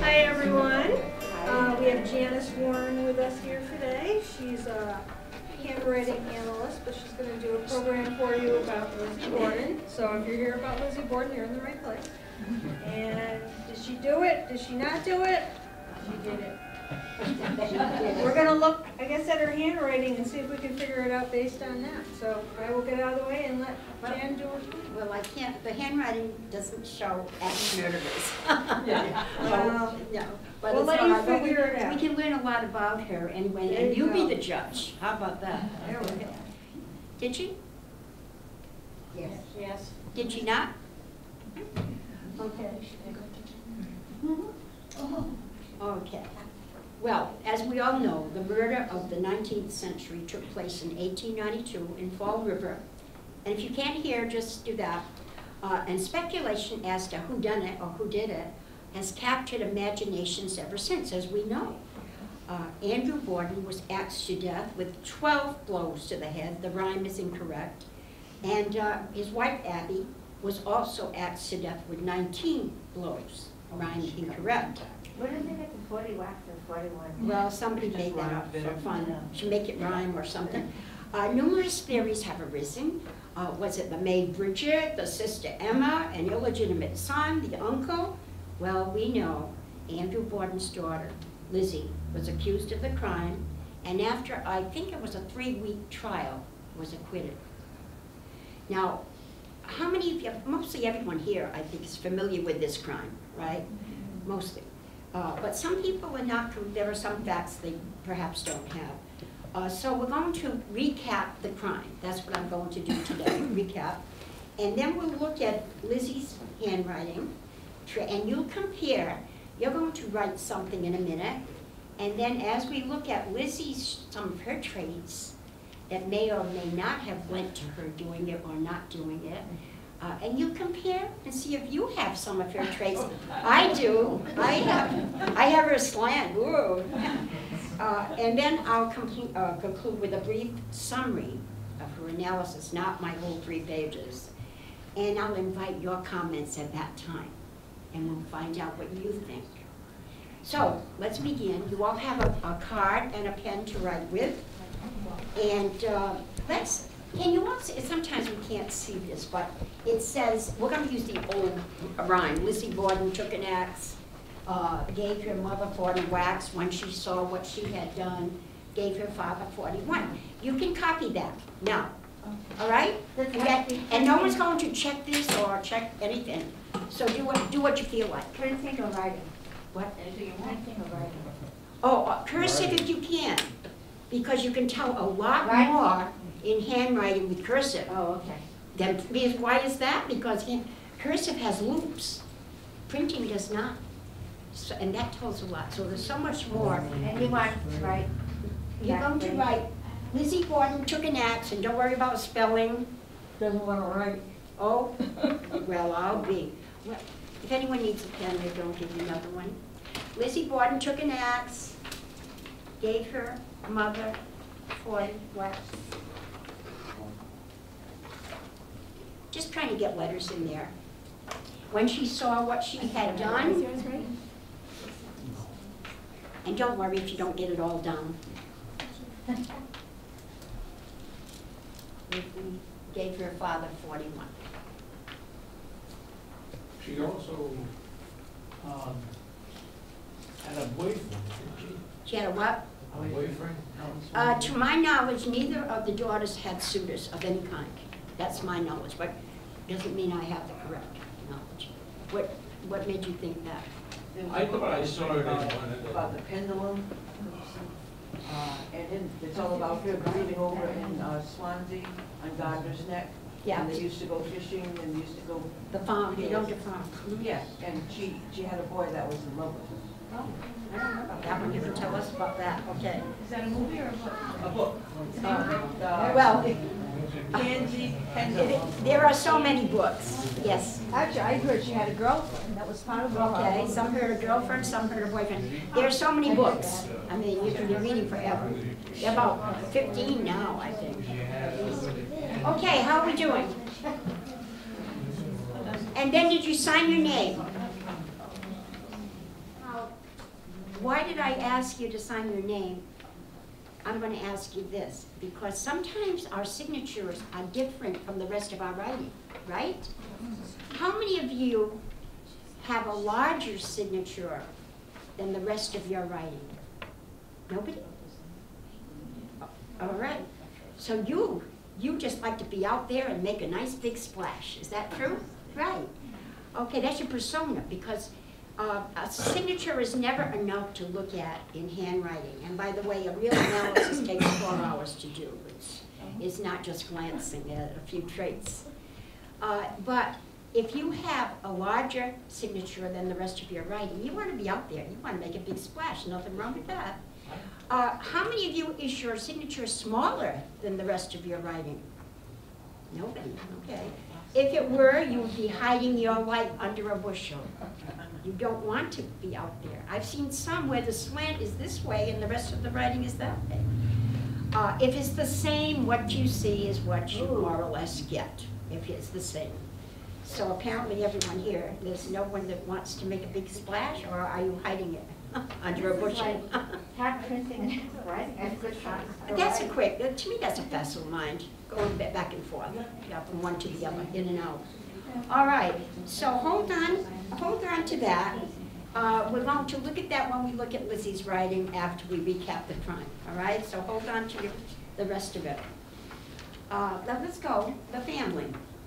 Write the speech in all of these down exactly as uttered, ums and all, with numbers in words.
Hi everyone. Uh, we have Janice Warren with us here today. She's a handwriting analyst, but she's going to do a program for you about Lizzie Borden. So if you're here about Lizzie Borden, you're in the right place. And did she do it? Did she not do it? She did it. We're going to look, I guess, at her handwriting and see if we can figure it out based on that. So I will get out of the way and let Jan do it. Well, I can't, the handwriting doesn't show as murderers. Yeah. Well, no. But we'll it's let you all right. But figure we, it out. we can learn a lot about her, and when There and you you go. be the judge. How about that? There we go. Did she? Yes. Yes. Did she not? Okay. Okay. Well, as we all know, the murder of the nineteenth century took place in eighteen ninety-two in Fall River. And if you can't hear, just do that. Uh, and speculation as to who done it or who did it has captured imaginations ever since, as we know. Uh, Andrew Borden was axed to death with twelve blows to the head. The rhyme is incorrect. And uh, his wife, Abby, was also axed to death with nineteen blows. Rhyme incorrect. Where did they get the forty wax and forty-one? Well, somebody made that up for fun. Should make it rhyme or something. Uh, numerous theories have arisen. Uh, was it the maid Bridget, the sister Emma, an illegitimate son, the uncle? Well, we know Andrew Borden's daughter, Lizzie, was accused of the crime, and after, I think it was a three-week trial, was acquitted. Now, how many of you, mostly everyone here, I think, is familiar with this crime, right? Mostly. Uh, but some people are not, there are some facts they perhaps don't have. Uh, so we're going to recap the crime. That's what I'm going to do today, recap. And then we'll look at Lizzie's handwriting, and you'll compare. You're going to write something in a minute, and then as we look at Lizzie's, some of her traits that may or may not have led to her doing it or not doing it, Uh, and you compare and see if you have some of her traits. I do. I have. I have her slant. Whoa. Uh, and then I'll complete, uh, conclude with a brief summary of her analysis, not my whole three pages. And I'll invite your comments at that time, and we'll find out what you think. So let's begin. You all have a, a card and a pen to write with, and uh, let's. Can you all see, sometimes we can't see this, but it says, we're going to use the old rhyme. Lizzie Borden took an axe, uh, gave her mother forty whacks when she saw what she had done, gave her father forty-one. You can copy that now, all right? And, and no one's going to check this or check anything. So do what, do what you feel like. Printing or writing? What? Printing or writing? Oh, uh, cursive if you can, because you can tell a lot Right. more in handwriting with cursive. Oh, okay. Then, because why is that? Because hand, cursive has loops. Printing does not. So, and that tells a lot. So there's so much more. And you want to write? You're going to write, Lizzie Borden took an axe, and don't worry about spelling. Doesn't want to write. Oh, well, I'll be. Well, if anyone needs a pen, they don't give you another one. Lizzie Borden took an axe, gave her mother forty whacks. Just trying to get letters in there. When she saw what she had done, and don't worry if you don't get it all done. We gave her father forty-one. She also um, had a boyfriend, didn't she? She had a what? A boyfriend? Uh, to my knowledge, neither of the daughters had suitors of any kind. That's my knowledge, but doesn't mean I have the correct knowledge. What what made you think that? I thought I saw it in about, one of the- about the pendulum. Uh, and then it's all about her grieving over in uh, Swansea on Gardner's Neck. Yeah. And they used to go fishing and used to go. The farm, the older farm. Yes, and she, she had a boy that was in love with her. Oh, I don't know about that one. You can tell us about that. Okay. Is that a movie or a book? A book. Uh, well, Pansy Pendulum. there are so many books. Yes. Actually, I heard she had a girlfriend. That was part of her. Okay. Some heard a girlfriend, some heard a boyfriend. There are so many books. I mean, you can be reading forever. There are about fifteen now, I think. Okay, how are we doing? And then did you sign your name? Now, why did I ask you to sign your name? I'm going to ask you this, because sometimes our signatures are different from the rest of our writing, right? How many of you have a larger signature than the rest of your writing? Nobody? All right. So you, you just like to be out there and make a nice big splash. Is that true? Right. Okay, that's your persona, because uh, a signature is never enough to look at in handwriting. And by the way, a real analysis takes four hours to do. It's, it's not just glancing at a few traits. Uh, but if you have a larger signature than the rest of your writing, you want to be out there. You want to make a big splash. Nothing wrong with that. Uh, how many of you is your signature smaller than the rest of your writing? Nobody. Okay. If it were, you would be hiding your light under a bushel. You don't want to be out there. I've seen some where the slant is this way and the rest of the writing is that way. Uh, if it's the same, what you see is what you more or less get, if it's the same. So apparently everyone here, there's no one that wants to make a big splash, or are you hiding it under a bushel? Tap printing, right? That's good shot. That's a quick, uh, to me that's a facile mind, going ba- back and forth, yeah, from one to the other, in and out. All right, so hold on, hold on to that. Uh, we're going to look at that when we look at Lizzie's writing after we recap the crime, all right? So hold on to your, the rest of it. Uh, now let's go, the family.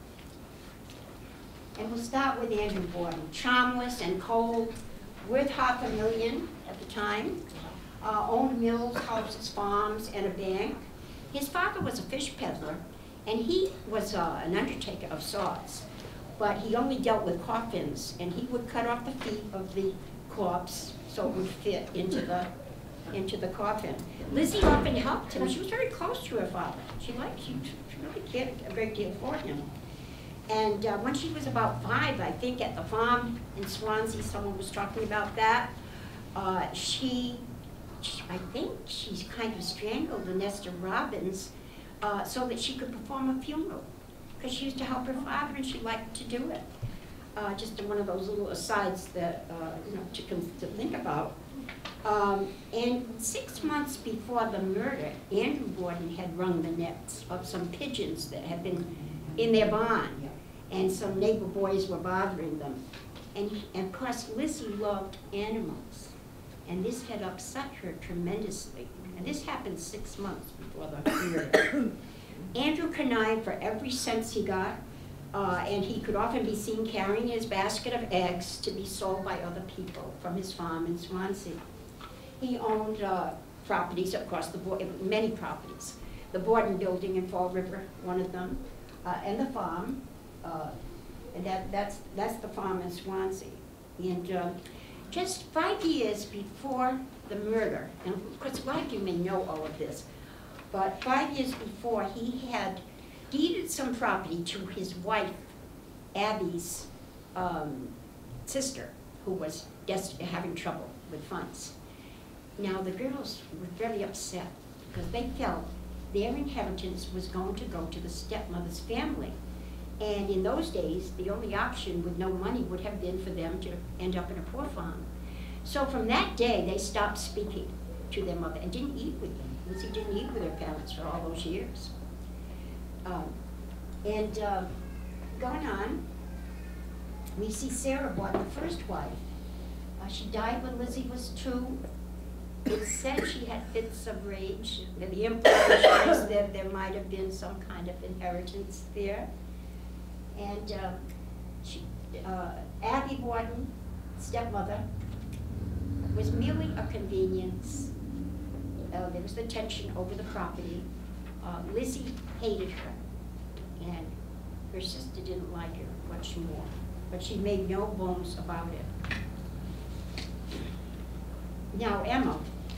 And we'll start with Andrew Borden, charmless and cold, worth half a million at the time, uh, owned mills, houses, farms, and a bank. His father was a fish peddler, and he was uh, an undertaker of sorts, but he only dealt with coffins, and he would cut off the feet of the corpse so it would fit into the into the coffin. Lizzie often helped him. She was very close to her father. She liked, she, she really cared a great deal for him. And uh, when she was about five, I think, at the farm in Swansea, someone was talking about that, uh, she, she, I think she kind of strangled a nest of robins uh, so that she could perform a funeral, because she used to help her father and she liked to do it. Uh, just one of those little asides that, uh, you know, to, to think about. Um, and six months before the murder, Andrew Borden had wrung the necks of some pigeons that had been in their barn. And some neighbor boys were bothering them. And, he, and of course, Lizzie loved animals. And this had upset her tremendously. And this happened six months before the murder. Andrew connived for every cent he got, uh, and he could often be seen carrying his basket of eggs to be sold by other people from his farm in Swansea. He owned uh, properties across the board, many properties. The Borden building in Fall River, one of them, uh, and the farm. Uh, and that, that's, that's the farm in Swansea. And uh, just five years before the murder, and of course a lot of you may know all of this, but five years before he had deeded some property to his wife, Abby's um, sister, who was just having trouble with funds. Now the girls were very upset because they felt their inheritance was going to go to the stepmother's family. And in those days, the only option with no money would have been for them to end up in a poor farm. So from that day, they stopped speaking to their mother and didn't eat with them. Lizzie didn't eat with her parents for all those years. Um, and uh, going on, we see Sarah Borden, the first wife. Uh, she died when Lizzie was two. It said she had fits of rage. The implication is that there might have been some kind of inheritance there. And uh, she, uh, Abby Borden, stepmother, was merely a convenience. Uh, there was the tension over the property. Uh, Lizzie hated her, and her sister didn't like her much more, but she made no bones about it. Now Emma,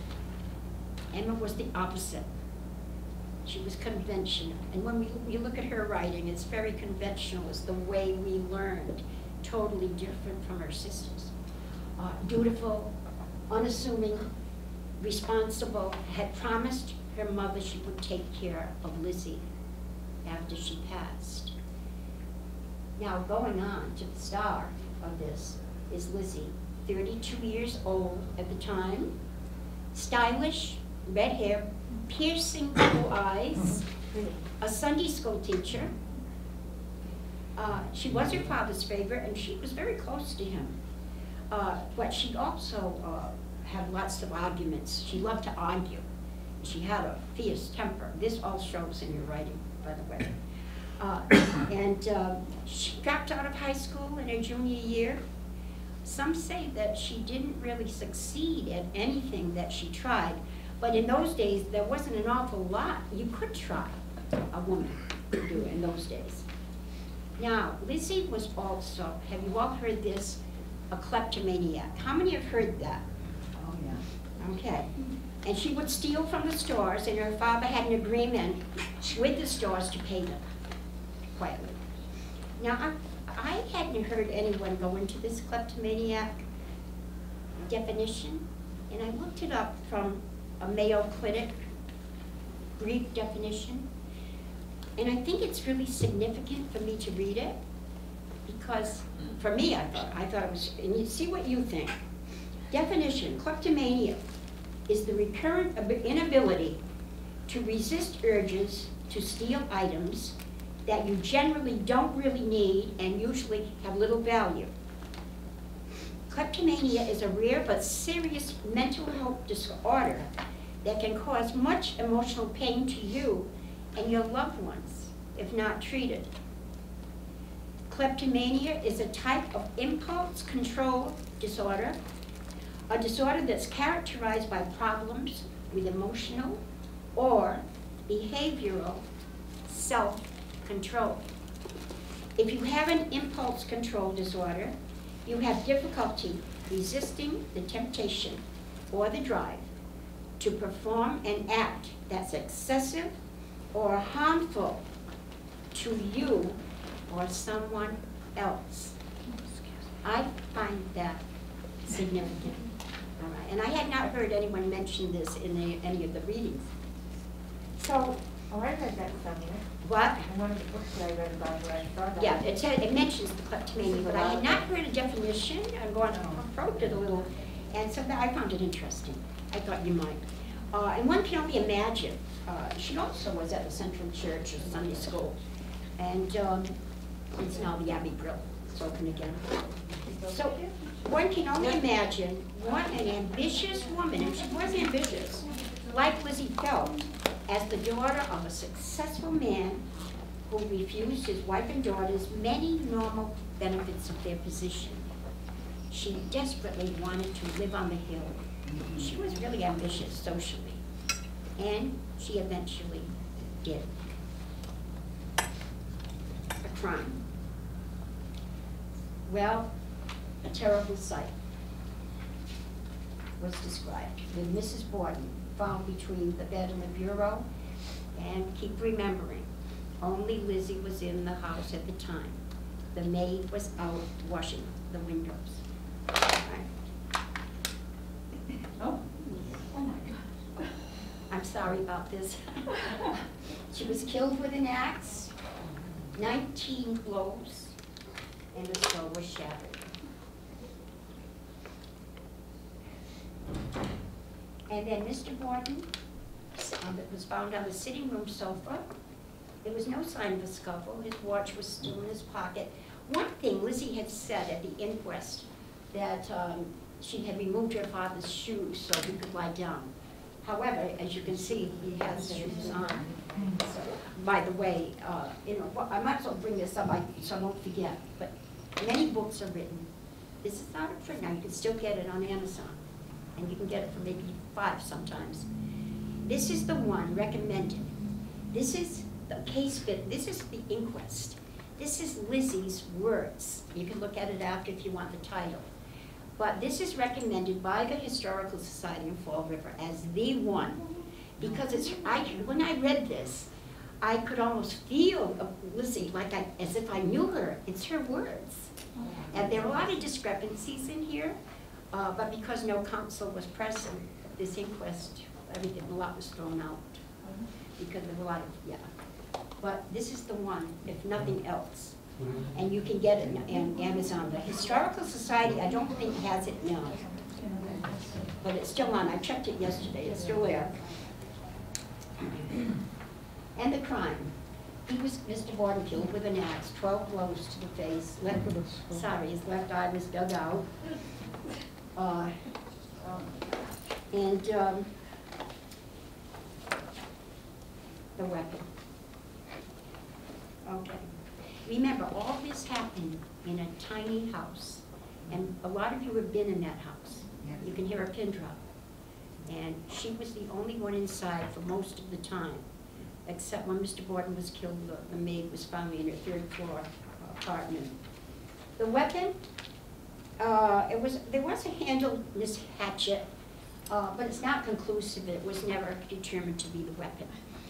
Emma was the opposite. She was conventional, and when we, we look at her writing, it's very conventional. It's the way we learned, totally different from her sisters. Uh, dutiful, unassuming, responsible, had promised her mother she would take care of Lizzie after she passed. Now going on to the star of this is Lizzie. thirty-two years old at the time, stylish, red hair, piercing blue eyes, a Sunday school teacher. Uh, she was her father's favorite, and she was very close to him. Uh, but she also uh, had lots of arguments. She loved to argue. She had a fierce temper. This all shows in your writing, by the way. Uh, and uh, she dropped out of high school in her junior year. Some say that she didn't really succeed at anything that she tried, but in those days, there wasn't an awful lot you could try, a woman could do in those days. Now, Lizzie was also, have you all heard this, a kleptomaniac? How many have heard that? Oh, yeah. Okay. And she would steal from the stores, and her father had an agreement with the stores to pay them quietly. Now, I, I hadn't heard anyone go into this kleptomaniac definition, and I looked it up from a Mayo Clinic brief definition, and I think it's really significant for me to read it, because for me, I thought, I thought it was, and you see what you think. Definition, kleptomania is the recurrent inability to resist urges to steal items that you generally don't really need and usually have little value. Kleptomania is a rare but serious mental health disorder that can cause much emotional pain to you and your loved ones if not treated. Kleptomania is a type of impulse control disorder, a disorder that's characterized by problems with emotional or behavioral self-control. If you have an impulse control disorder, you have difficulty resisting the temptation or the drive to perform an act that's excessive or harmful to you or someone else. I find that significant. All right. And I had not heard anyone mention this in the, any of the readings. So, Oh, I read that somewhere. what? In one of the books that I read about her, I saw that. Yeah, it, said, it mentions the kleptomania, but I had not heard a definition. I'm going to approach it a little, and so that I found it interesting. I thought you might. Uh, and one can only imagine. Uh, she also was at the Central Church or Sunday School, and um, it's now the Abbey Brill. It's open again. So one can only imagine what an ambitious woman, and she was ambitious, like Lizzie felt, as the daughter of a successful man who refused his wife and daughters many normal benefits of their position. She desperately wanted to live on the hill. She was really ambitious socially, and she eventually did. A crime. Well, a terrible sight was described with Missus Borden found between the bed and the bureau. And keep remembering, only Lizzie was in the house at the time. The maid was out washing the windows. Right. Oh. Oh my God. I'm sorry about this. She was killed with an axe, nineteen blows, and the skull was shattered. And then Mister Borden um, was found on the sitting room sofa. There was no sign of a scuffle. His watch was still in his pocket. One thing Lizzie had said at the inquest, that um, she had removed her father's shoes so he could lie down. However, as you can see, he has shoes on. So, by the way, uh, you know, well, I might as well bring this up I, so I won't forget, but many books are written. This is not a print now. You can still get it on Amazon. And you can get it for maybe five sometimes. This is the one recommended. This is the case bit, this is the inquest. This is Lizzie's words. You can look at it after if you want the title. But this is recommended by the Historical Society in Fall River as the one. Because it's, I, when I read this, I could almost feel Lizzie like I, as if I knew her. It's her words. And there are a lot of discrepancies in here. Uh, but because no counsel was present, this inquest, everything, a lot was thrown out. Because there were a lot of, yeah. But this is the one, if nothing else. and you can get it on Amazon. The Historical Society, I don't think has it now, but it's still on. I checked it yesterday. It's still there. And the crime. He was, Mister Borden, killed with an axe, twelve blows to the face. Left, sorry, his left eye was dug out. Uh, and um, the weapon. Okay. Remember, all this happened in a tiny house. And a lot of you have been in that house. You can hear a pin drop. And she was the only one inside for most of the time, except when Mister Borden was killed, the, the maid was found in her third floor apartment. The weapon, uh, it was, there was a handle, this hatchet, uh, but it's not conclusive. It was never determined to be the weapon.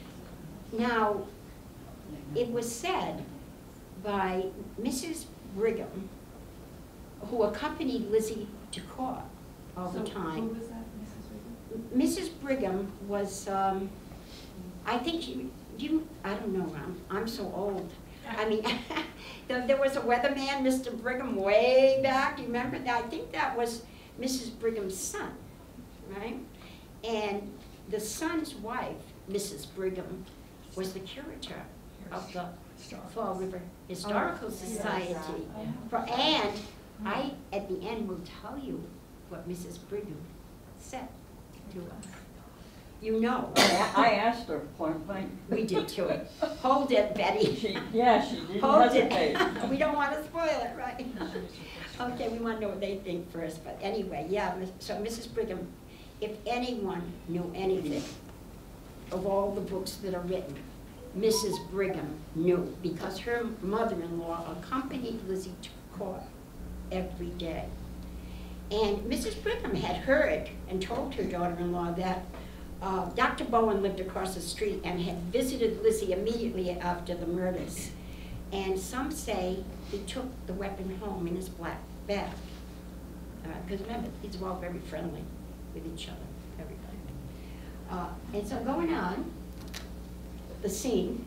Now, it was said by Missus Brigham, who accompanied Lizzie to court all the time. Who was that, Missus Regan? Missus Brigham was, um, I think you, you, I don't know, I'm, I'm so old. I mean, there, there was a weatherman, Mister Brigham, way back. You remember that? I think that was Missus Brigham's son, right? And the son's wife, Missus Brigham, was the curator of the Fall River Historical Society. For, and I, at the end, will tell you what Missus Brigham said to us. You know. I asked her point blank. We did too. Hold it, Betty. She, yeah, she didn't Hold hesitate. it. We don't want to spoil it, right? Okay, we want to know what they think first, but anyway, yeah, so Missus Brigham, if anyone knew anything of all the books that are written, Missus Brigham knew, because her mother-in-law accompanied Lizzie to court every day. And Missus Brigham had heard and told her daughter-in-law that uh, Doctor Bowen lived across the street and had visited Lizzie immediately after the murders. And some say he took the weapon home in his black bag. Because uh, remember, these were all very friendly with each other, everybody. Uh, and so going on, the scene,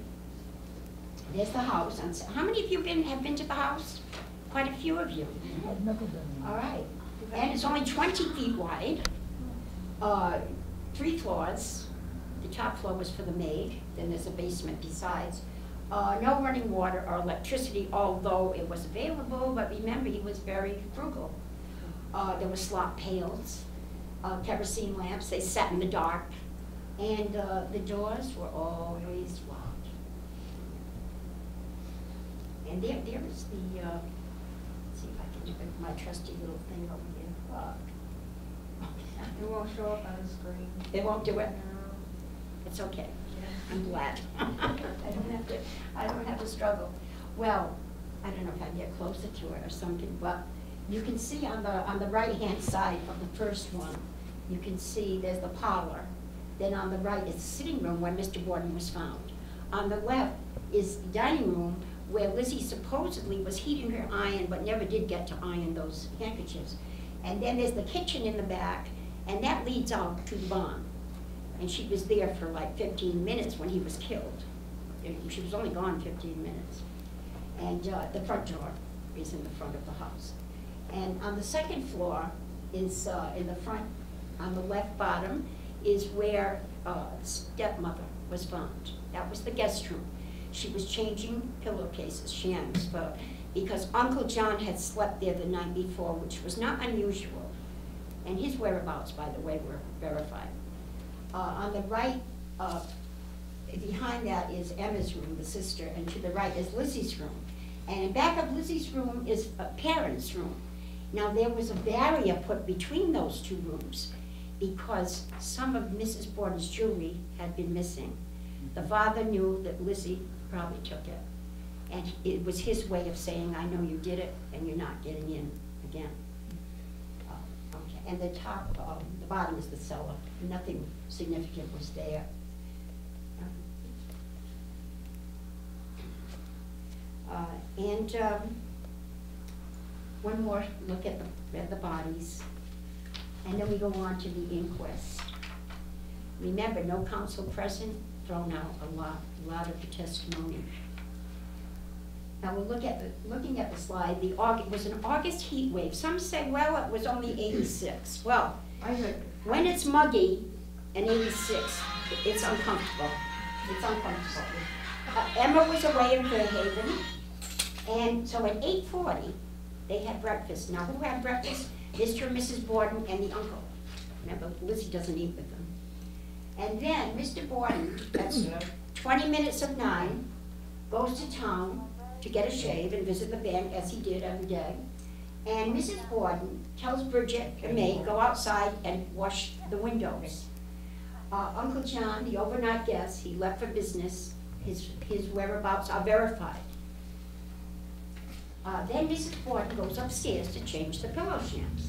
there's the house. And so how many of you been, have been to the house? Quite a few of you. I've never been. All right. And it's only twenty feet wide, uh, three floors. The top floor was for the maid, then there's a basement besides. Uh, no running water or electricity, although it was available, but remember, he was very frugal. Uh, there were slop pails, uh, kerosene lamps, they sat in the dark, and uh, the doors were always locked. And there, there is the, uh, let's see if I can do it, my trusty little thing over here. It won't show up on the screen. It won't do it? No. It's okay. I'm glad. I don't have to, I don't have to struggle. Well, I don't know if I can get closer to it or something, but you can see on the, on the right-hand side of the first one, you can see there's the parlor. Then on the right is the sitting room where Mister Borden was found. On the left is the dining room where Lizzie supposedly was heating her iron, but never did get to iron those handkerchiefs. And then there's the kitchen in the back, and that leads out to the barn. And she was there for like fifteen minutes when he was killed. She was only gone fifteen minutes. And uh, the front door is in the front of the house. And on the second floor is, uh, in the front, on the left bottom, is where uh, stepmother was found. That was the guest room. She was changing pillowcases, shams, for, because Uncle John had slept there the night before, which was not unusual. And his whereabouts, by the way, were verified. Uh, on the right, uh, behind that is Emma's room, the sister, and to the right is Lizzie's room. And in back of Lizzie's room is a parent's room. Now there was a barrier put between those two rooms because some of Missus Borden's jewelry had been missing. The father knew that Lizzie probably took it. And it was his way of saying, I know you did it and you're not getting in again. Uh, okay. And the top, um, the bottom is the cellar. Nothing significant was there. Uh, and um, one more look at the, at the bodies. And then we go on to the inquest. Remember, no counsel present, thrown out a lot, a lot of the testimony. Now we'll look at the, looking at the slide, the August, it was an August heat wave. Some say, well, it was only eighty-six. Well, I heard, when it's muggy and eighty-six, it's uncomfortable. It's uncomfortable. Uh, Emma was away in Fairhaven, and so at eight forty, they had breakfast. Now, who had breakfast? Mister and Missus Borden and the uncle. Remember, Lizzie doesn't eat with them. And then Mister Borden, that's twenty minutes of nine, goes to town to get a shave and visit the bank, as he did every day. And Missus Borden tells Bridget, the maid, go outside and wash the windows. Uh, Uncle John, the overnight guest, he left for business. His, his whereabouts are verified. Uh, then Missus Borden goes upstairs to change the pillow shams.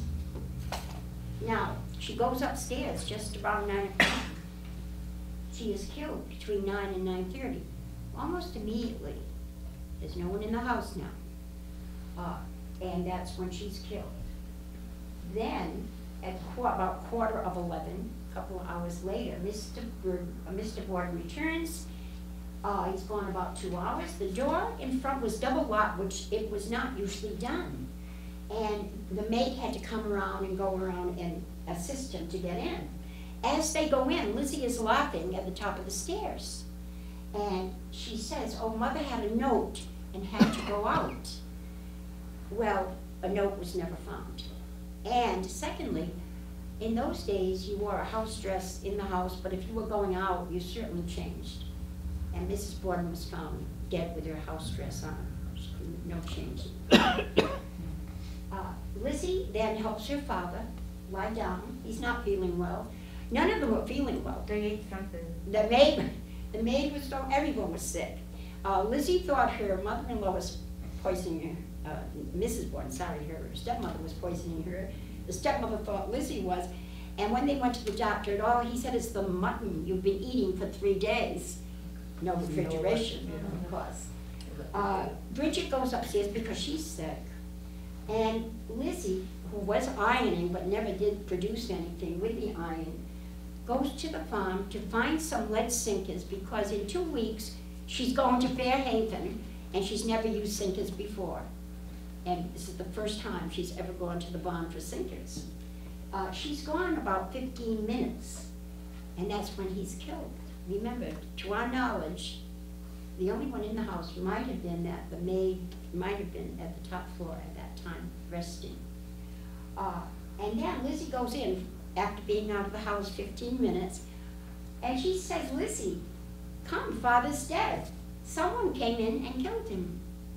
Now, she goes upstairs just around nine o'clock. She is killed between nine and nine thirty, almost immediately. There's no one in the house now. Uh, and that's when she's killed. Then, at qu about quarter of eleven, a couple of hours later, Mister Bur uh, Mister Borden returns. Uh, he's gone about two hours. The door in front was double locked, which it was not usually done. And the maid had to come around and go around and assist him to get in. As they go in, Lizzie is laughing at the top of the stairs. And she says, oh, Mother had a note and had to go out. Well, a note was never found. And secondly, in those days, you wore a house dress in the house, but if you were going out, you certainly changed. And Missus Borden was found dead with her house dress on, no change. uh, Lizzie then helps her father lie down. He's not feeling well. None of them were feeling well. they ate something. The maid, the maid was, everyone was sick. Uh, Lizzie thought her mother-in-law was poisoning her, uh, Missus Borden, sorry, her stepmother was poisoning her. The stepmother thought Lizzie was, and when they went to the doctor at all, he said, it's the mutton you've been eating for three days. No refrigeration, of course. Uh, Bridget goes upstairs because she's sick. And Lizzie, who was ironing but never did produce anything with the iron, goes to the farm to find some lead sinkers because in two weeks she's going to Fairhaven and she's never used sinkers before. And this is the first time she's ever gone to the barn for sinkers. Uh, she's gone about fifteen minutes, and that's when he's killed. Remember, to our knowledge, the only one in the house might have been that the maid might have been at the top floor at that time, resting. Uh, and then Lizzie goes in after being out of the house fifteen minutes, and she says, Lizzie, come, Father's dead. Someone came in and killed him.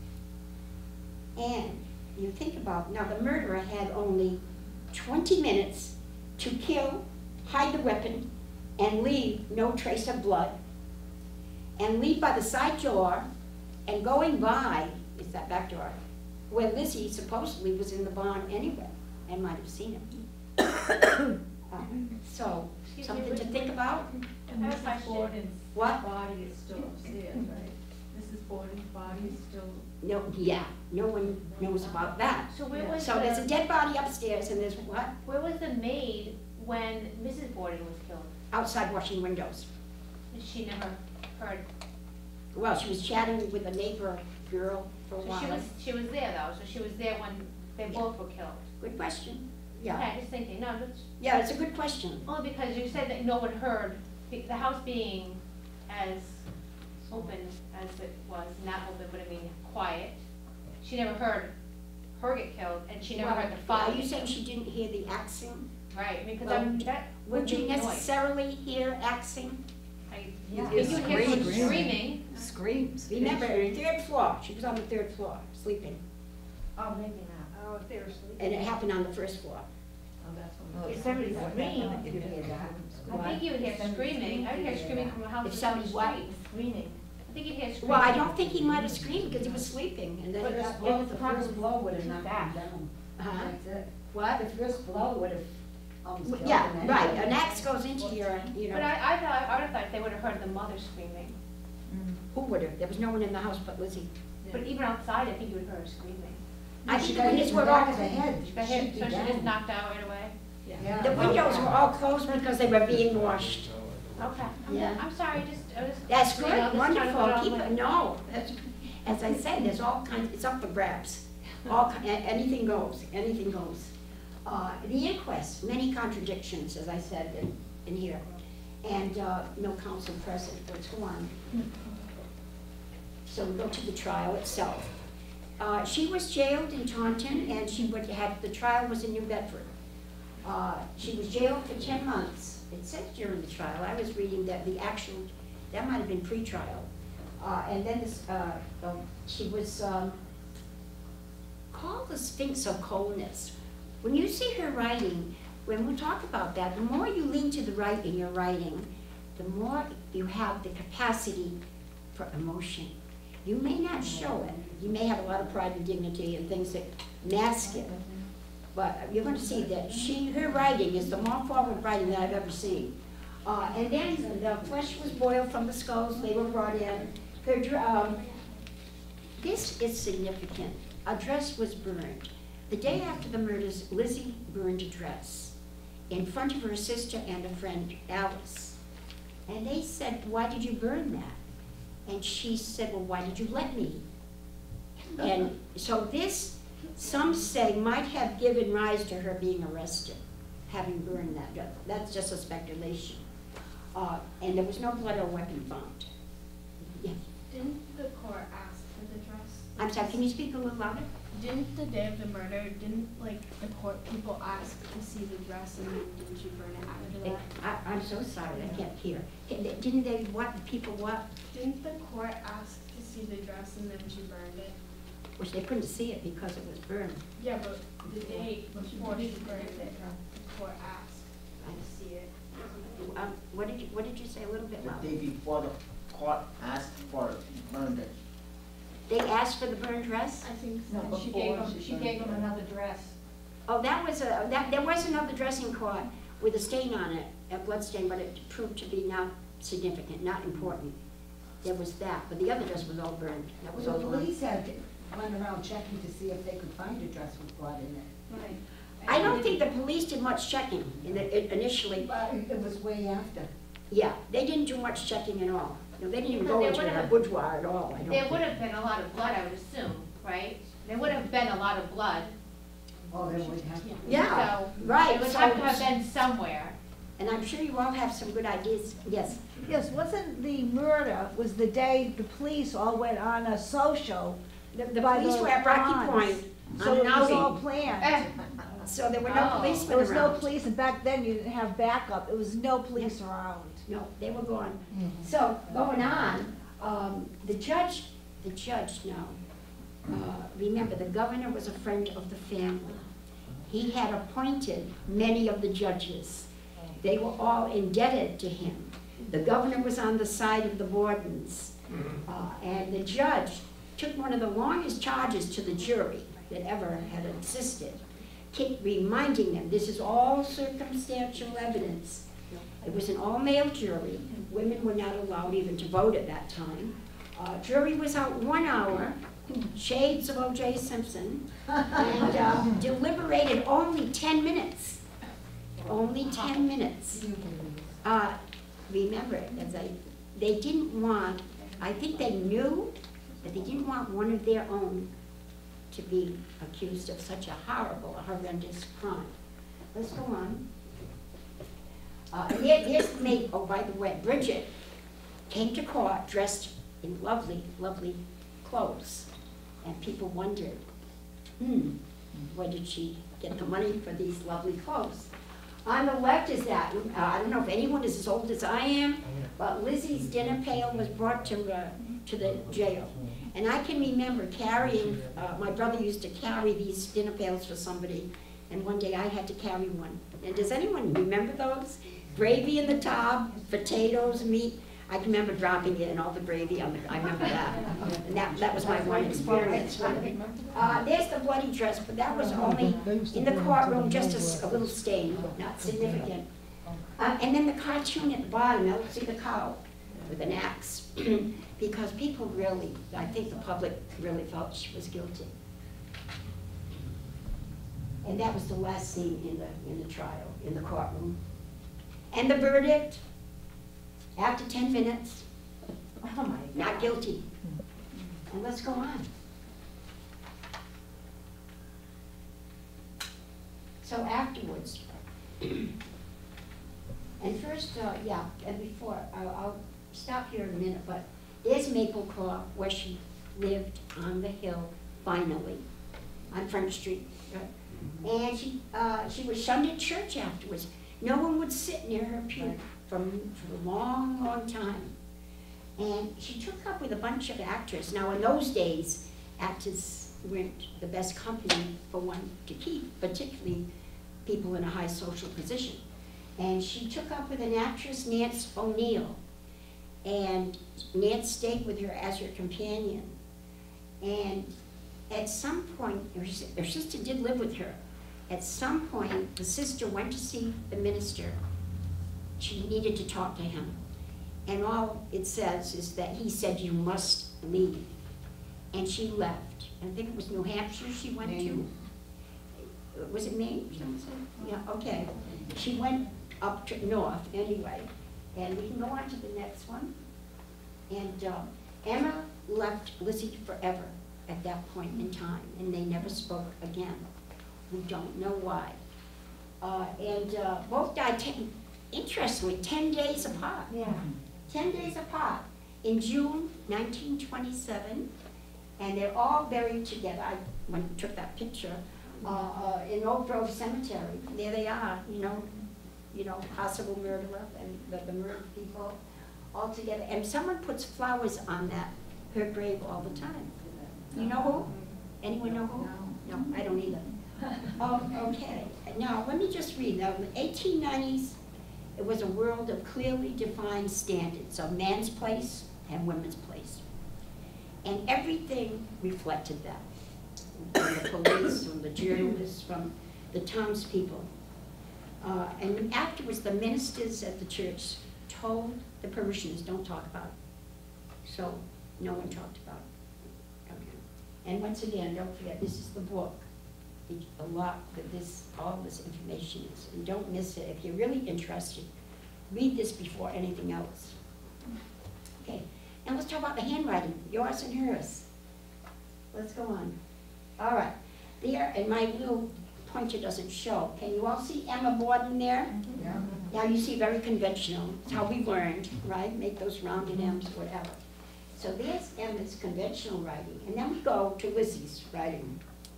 And you think about, now the murderer had only twenty minutes to kill, hide the weapon, and leave no trace of blood, and leave by the side door, and going by, is that back door, where Lizzie supposedly was in the barn anyway, and might have seen him. uh, so, something to think about. And Missus Borden's What? body is still upstairs, right? Missus Borden's body is still. No, yeah, no one knows about that. So where Yeah. was So there's a the, dead body upstairs, and there's what? where was the maid when Missus Borden was killed? Outside washing windows. She never heard, Well, she was chatting with a neighbor girl for a so while. she was, she was there though, so she was there when they both were killed. Good question. Yeah, Okay, just thinking, no, that's, yeah, it's a good question. only because you said that no one heard, the, the house being as open as it was, not open, but I mean quiet. She never heard her get killed, and she never Well, heard the father Are you get saying killed. she didn't hear the axing? Right, I mean, because Well, I'm, that Would would you make noise. necessarily hear axing? I- Yeah. If you hear someone Screams. screaming, Screams. Remember, third floor, she was on the third floor, sleeping, Oh, maybe not. Oh, if they were sleeping. and it happened on the first floor. Oh, that's Well, If if somebody somebody screamed, screamed, you'd hear that. I think you would hear screaming, I would hear screaming from a house If across the somebody what? street. Screaming. I think you'd hear screaming. Well, I don't think he might have screamed because he was sleeping, and then But he the got, blow, the first blow would have knocked Back. him down. huh? That's it. What? The first blow would have almost killed him. Yeah, right, an axe goes into your, you But know, I, I thought, I would have thought they would have heard the mother screaming. who would have? There was no one in the house but Lizzie. But even outside, I think you would hear her screaming. I She think the got hit windows in the were back all, of the head. She got hit, She'd be so she down. just knocked out right away? Yeah. the windows were all closed because they were being washed. Okay. I'm, Yeah. I'm sorry, just, I was. That's you know, good, just trying to put wonderful, on keep my- it, no. that's- as I said, there's all kinds, it's up for grabs. All, ki- a- anything goes, anything goes. Uh, the inquest, many contradictions, as I said in, in here, and, uh, no counsel present or sworn. So we go to the trial itself. Uh, she was jailed in Taunton, and she would have, the trial was in New Bedford. Uh, she was jailed for ten months. It said during the trial, I was reading that the actual, that might have been pre-trial. Uh, and then this, uh, uh, she was, um, called the Sphinx of Coldness. When you see her writing, when we talk about that, the more you lean to the right in your writing, the more you have the capacity for emotion. You may not show it. You may have a lot of pride and dignity and things that mask it. But you're going to see that she, her writing is the more forward writing that I've ever seen. Uh, and then the flesh was boiled from the skulls. They were brought in. Her, dr- um, this is significant. A dress was burned. The day after the murders, Lizzie burned a dress in front of her sister and a friend, Alice. And they said, "Why did you burn that?" And she said, "Well, why did you let me?" And so this, some say, might have given rise to her being arrested, having burned that dress. That's just a speculation. Uh, and there was no blood or weapon found. Yeah. Didn't the court ask for the dress? I'm sorry, can you speak a little louder? Didn't the day of the murder, didn't like the court people ask to see the dress and then didn't you burn it after that? I, I'm so sorry, I can't hear. Didn't they, what, the people what? Didn't the court ask to see the dress and then she burned it? Which they couldn't see it because it was burned. Yeah, but the day before she burned it, the court asked to see it. Um, what did you, what did you say, a little bit The louder? day before the court asked for murder. They asked for the burned dress? I think No, so. she Before gave him, she she burned gave him it. another dress. Oh, that was a, that, there was another dress in court with a stain on it, a blood stain, but it proved to be not significant, not important. There was that, but the other dress was all burned. That was The all burned. police had went around checking to see if they could find a dress with blood in it. Right. I don't think the police did much checking in the, initially. But it was way after. Yeah, they didn't do much checking at all. No, they didn't even Because go they into would've- her boudoir at all, I don't There think. would have been a lot of blood, I would assume, right? There would have been a lot of blood. Oh, there would have to be. Yeah, So right, it would so- have to have been somewhere. And I'm sure you all have some good ideas. Yes, Yes, wasn't the murder, was the day the police all went on a social the, the by police the were at Rocky ponds. Point So on it an was all outing, planned. Eh, so there were no Oh. policemen There was no around. police, and back then you didn't have backup, it was no police around. No, they were gone. So, going on, um, the judge, the judge now, uh, remember, the governor was a friend of the family. He had appointed many of the judges. They were all indebted to him. The governor was on the side of the Bordens. Uh, and the judge took one of the longest charges to the jury that ever had existed, keep reminding them, this is all circumstantial evidence. It was an all-male jury. Women were not allowed even to vote at that time. Uh, jury was out one hour, shades of O J Simpson, and uh, deliberated only ten minutes. Only ten minutes. Uh, remember, as I, they didn't want, I think they knew that they didn't want one of their own to be accused of such a horrible, horrendous crime. Let's go on. Uh, and there, there's the maid, oh, by the way, Bridget came to court dressed in lovely, lovely clothes. And people wondered, hmm, where did she get the money for these lovely clothes? On the left is that, uh, I don't know if anyone is as old as I am, but Lizzie's dinner pail was brought to, uh, to the jail. And I can remember carrying, uh, my brother used to carry these dinner pails for somebody, and one day I had to carry one. And does anyone remember those? Gravy in the tub, potatoes, meat. I can remember dropping it and all the gravy on the, I remember that. And that, that was my one experience with it. Uh, there's the bloody dress, but that was only in the courtroom, just a s- a, little stain, not significant. Uh, and then the cartoon at the bottom, now see the cow with an axe. Because people really, I think the public really felt she was guilty. And that was the last scene in the, in the trial, in the courtroom. And the verdict, after ten minutes, Oh my God. not guilty. And let's go on. So afterwards, and first, uh, yeah, and before, I'll, I'll stop here in a minute, but there's Mapleclaw, where she lived on the hill, finally, on Front Street. Right? And she, uh, she was shunned at church afterwards. No one would sit near her pew for, for a long, long time. And she took up with a bunch of actors. Now, in those days, actors weren't the best company for one to keep, particularly people in a high social position. And she took up with an actress, Nance O'Neill, and Nance stayed with her as her companion. And at some point, her, her sister did live with her. At some point, the sister went to see the minister. She needed to talk to him. And all it says is that he said, you must leave. And she left. I think it was New Hampshire she went Maine. to. Was it Maine? Yeah, okay. She went up to north anyway. And we can go on to the next one. And uh, Emma left Lizzie forever at that point in time, and they never spoke again. We don't know why. Uh, and uh, both died, ten, interestingly, ten days apart. Yeah. Ten days apart in June nineteen twenty-seven, and they're all buried together. I went and took that picture uh, uh, in Oak Grove Cemetery. There they are, you know, you know, possible murderer and the, the murdered people all together. And someone puts flowers on that, her grave all the time. You know who? Anyone know who? No, I don't either. Oh, okay. Now, let me just read. Now, in the eighteen nineties, it was a world of clearly defined standards of man's place and women's place. And everything reflected that. From the police, from the journalists, from the townspeople. Uh, and afterwards, the ministers at the church told the parishioners, don't talk about it. So, no one talked about it. Okay. And once again, don't forget, this is the book. A lot that this, all this information is, and don't miss it. If you're really interested, read this before anything else. Okay, now let's talk about the handwriting, yours and hers. Let's go on. All right, there, and my little pointer doesn't show. Can you all see Emma Borden there? Yeah. Now you see very conventional. It's how we learned, right? Make those rounded M's, whatever. So there's Emma's conventional writing, and then we go to Lizzie's writing.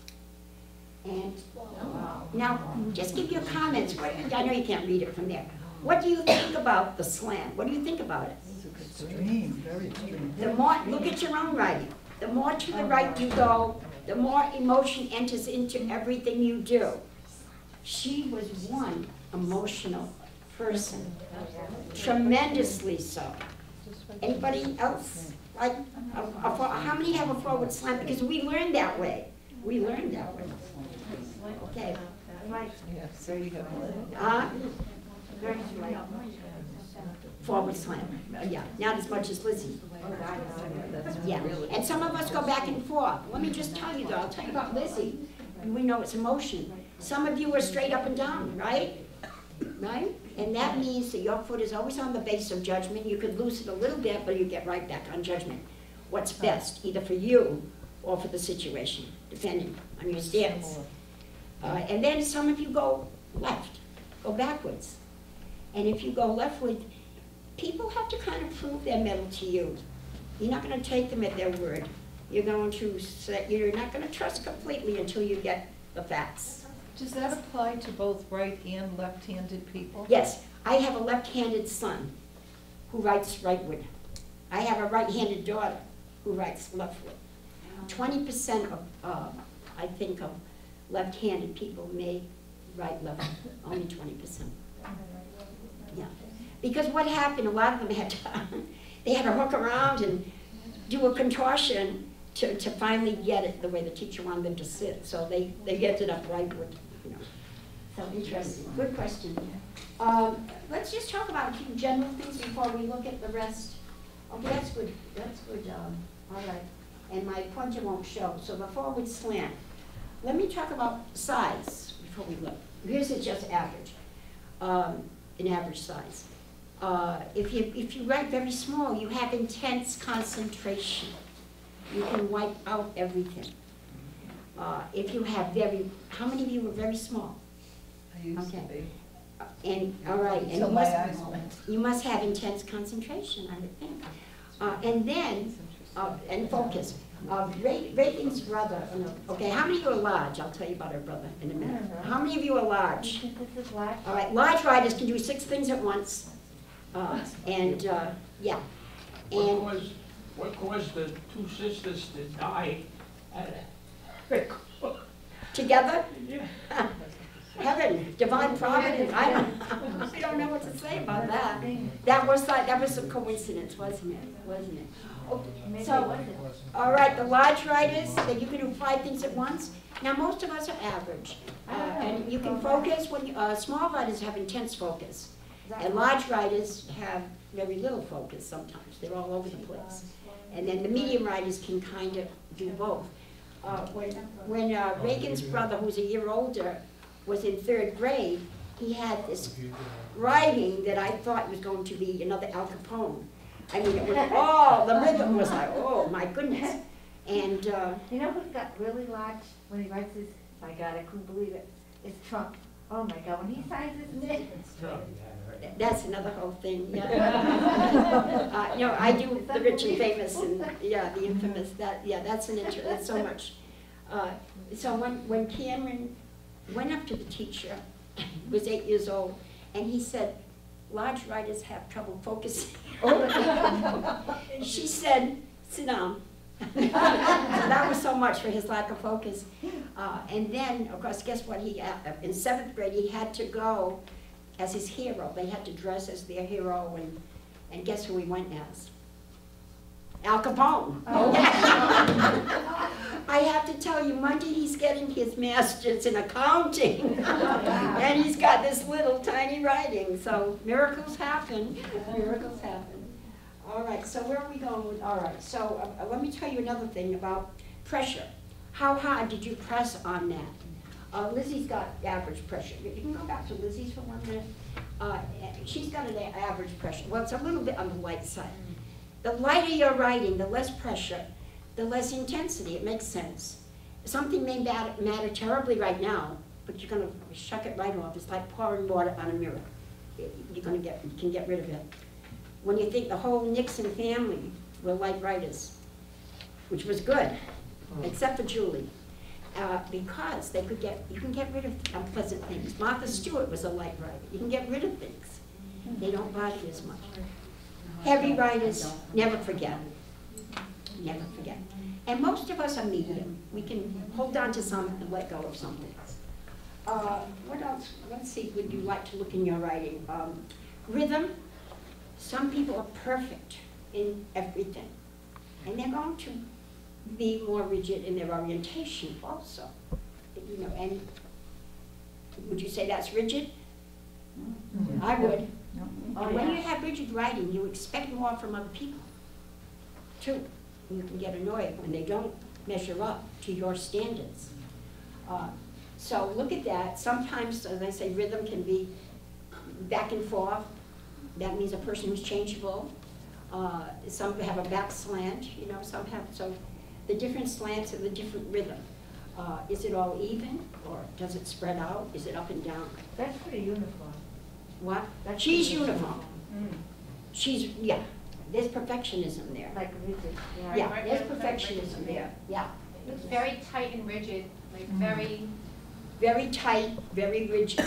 And now, just give your comments. What, I know you can't read it from there. What do you think about the slam? What do you think about it? Extreme, very extreme. The more, look at your own writing. The more to the right you go, the more emotion enters into everything you do. She was one emotional person, tremendously so. Anybody else? Like, a, a, a, how many have a forward slam? Because we learned that way. We learned that way. Okay. Yeah, so you have one. Uh, forward slam. Uh, yeah, not as much as Lizzie. Yeah, and some of us go back and forth. Let me just tell you though, I'll tell you about Lizzie. We know it's emotion. Some of you are straight up and down, right? Right? And that means that your foot is always on the base of judgment. You could lose it a little bit, but you get right back on judgment. What's best, either for you or for the situation, depending on your stance. Uh, and then some of you go left, go backwards. And if you go leftward, people have to kind of prove their mettle to you. You're not going to take them at their word. You're going to say, you're not going to trust completely until you get the facts. Does that apply to both right and left-handed people? Yes, I have a left-handed son who writes rightward. I have a right-handed daughter who writes leftward. twenty percent of, uh, I think, of left-handed people may write left, only twenty percent. Yeah, because what happened, a lot of them had to, they had to hook around and do a contortion to, to finally get it the way the teacher wanted them to sit. So they, they ended up rightward, you know. So interesting, good question. Um, let's just talk about a few general things before we look at the rest. Okay, that's good, that's good, um, all right. And my pointer won't show, so the forward slant. Let me talk about size before we look. Here's it just average, um, an average size. Uh, if you if you write very small, you have intense concentration. you can wipe out everything. Uh, if you have very, how many of you are very small? I used to Okay. be. And, all right, and you Until my must, eyes went. you must have intense concentration, I would think. Uh, and then, uh, and focus. Uh, Ray- Reagan's brother, uh, no, okay, how many of you are large? I'll tell you about her brother in a minute. How many of you are large? This is large. All right, large riders can do six things at once. Uh, and, uh, yeah. What And, caused, what caused the two sisters to die at together, yeah. heaven, divine providence, I don't, I don't know what to say about that. That was like, that was a coincidence, wasn't it? Wasn't it? Okay, so, all right, the large riders, that you can do five things at once. Now, most of us are average, uh, and you can focus when, you- uh, small riders have intense focus. And large riders have very little focus sometimes, they're all over the place. And then the medium riders can kind of do both. Uh, when, when uh, Reagan's brother, who's a year older, was in third grade, he had this writing that I thought was going to be another Al Capone. I mean, it was, oh, the rhythm was like, oh, my goodness. And, uh, You know who's got really large, when he writes his, my God, I couldn't believe it, it's Trump. Oh my God, when he signs his name. that's another whole thing, yeah. Uh, no, I do the rich and famous and, yeah, the infamous, that, yeah, that's an inter, that's so much. Uh, so when, when Cameron went up to the teacher, he was eight years old, and he said, large writers have trouble focusing. She said, sit down. So that was so much for his lack of focus. Uh, and then, of course, guess what? He, uh, in seventh grade, he had to go as his hero. They had to dress as their hero, and, and guess who he went as? Al Capone. Oh. I have to tell you, Monday he's getting his master's in accounting. And he's got this little tiny writing, so miracles happen, miracles happen. All right, so where are we going with, all right, so uh, let me tell you another thing about pressure. How hard did you press on that? Uh, Lizzie's got average pressure. You can go back to Lizzie's for one minute. Uh, she's got an average pressure. Well, it's a little bit on the light side. The lighter you're writing, the less pressure, the less intensity. It makes sense. Something may matter, matter terribly right now, but you're going to shuck it right off. It's like pouring water on a mirror. You're going to get, you can get rid of it. When you think the whole Nixon family were light writers, which was good, except for Julie, uh, because they could get, you can get rid of unpleasant things. Martha Stewart was a light writer. You can get rid of things. They don't bother you as much. Heavy writers never forget, never forget. And most of us are medium. We can hold on to some and let go of some things. Uh, what else? Let's see, would you like to look in your writing? Um, rhythm. Some people are perfect in everything, and they're going to be more rigid in their orientation also. You know, and would you say that's rigid? Mm-hmm. I would. No. Uh, when you have rigid writing, you expect more from other people, too. You can get annoyed when they don't measure up to your standards. Uh, so look at that. Sometimes, as I say, rhythm can be back and forth. That means a person who's changeable. Uh, some have a back slant, you know, some have, so the different slants have the different rhythm. Uh, is it all even, or does it spread out? Is it up and down? That's pretty uniform. What? That's She's pretty uniform. Mm. She's, yeah, there's perfectionism there. Like rigid, yeah. Yeah, there's perfectionism there, yeah. It's very tight and rigid, like very. Very tight, very rigid.